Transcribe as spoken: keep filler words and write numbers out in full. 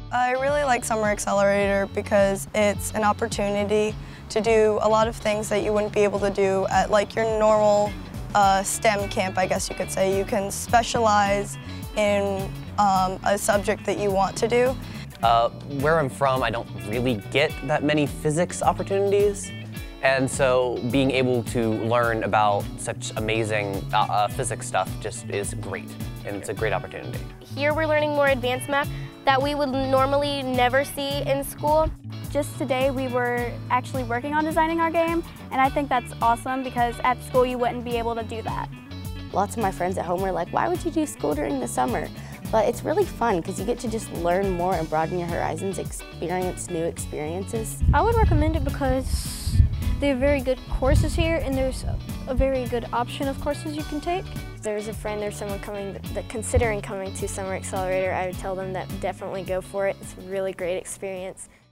I really like Summer Accelerator because it's an opportunity to do a lot of things that you wouldn't be able to do at like your normal uh, STEM camp, I guess you could say. You can specialize in um, a subject that you want to do. Uh, where I'm from, I don't really get that many physics opportunities. And so being able to learn about such amazing uh, uh, physics stuff just is great, and it's a great opportunity. Here we're learning more advanced math that we would normally never see in school. Just today we were actually working on designing our game, and I think that's awesome because at school you wouldn't be able to do that. Lots of my friends at home were like, why would you do school during the summer? But it's really fun because you get to just learn more and broaden your horizons, experience new experiences. I would recommend it because they have very good courses here, and there's a very good option of courses you can take. If there's a friend or someone coming that considering coming to Summer Accelerator, I would tell them that definitely go for it. It's a really great experience.